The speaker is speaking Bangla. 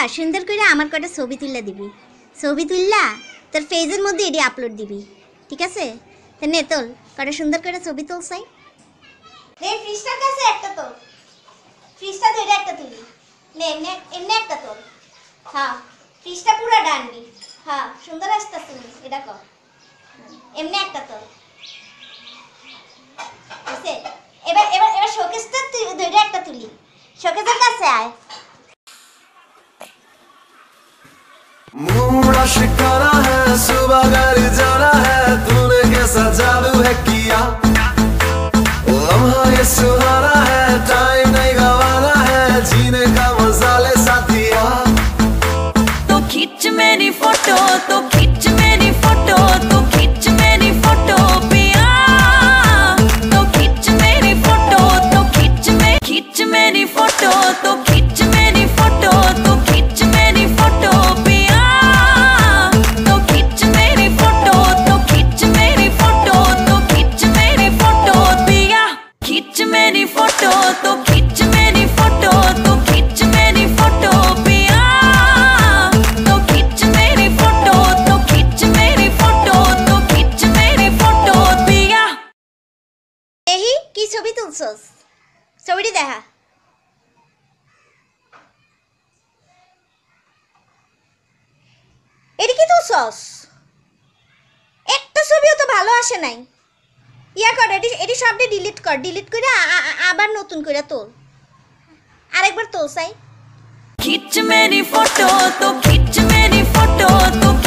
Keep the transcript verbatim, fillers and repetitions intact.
সুন্দর করে আমার কটা ছবি তুললা দিবি, ছবি তুললা তোর পেজের মধ্যে এটি আপলোড দিবি, ঠিক আছে? তা নে তোল, কটা সুন্দর করে ছবি তুলছাই। এই ফ্রিজটার কাছে একটা তোল, ফ্রিজটা ধরে একটা তুলি, নে এমনি এমনি একটা তোল। হ্যাঁ ফ্রিজটা পুরো ডানবি, হ্যাঁ সুন্দর আসতেছে, এটা কর এমনি একটা তোল। বুঝছে? এবার এবার এবার শোকেসটা ধরে একটা তুলি, শোকেসের কাছে আয়। मूड शिकारा है, सुबह घर जाना है, तूने कैसा जादू है किया, लम्हा ये सुहाना है, टाइम नहीं गवाना है, जीने का मजा ले साथिया। तो खींच मेरी फोटो, तो खींच मेरी फोटो, तो खींच मेरी फोटो पिया, तो खींच मेरी फोटो, तो खींच में खींच मेरी फोटो, तो खींच मेरी फोटो, तो खींच मेरी फोटो पिया, तो खींच मेरी फोटो, तो खींच मेरी फोटो, तो खींच मेरी फोटो पिया, खींच मेरी फोटो, तो खींच मेरी फोटो, तो खींच मेरी फोटो पिया, तो खींच मेरी फोटो, तो खींच मेरी फोटो, तो खींच मेरी फोटो पिया। এহি কি ছবি তুলছস? ছবিটি দেখা। এটি কি তুলছস? একটা ছবিও তো ভালো আসে নাই। ইয়া কর, এটি এটি সবটি ডিলিট কর, ডিলিট করে আবার নতুন করে তোল, আরেকবার তোল চাই। खींच मेरी फोटो, तो खींच मेरी फोटो, तो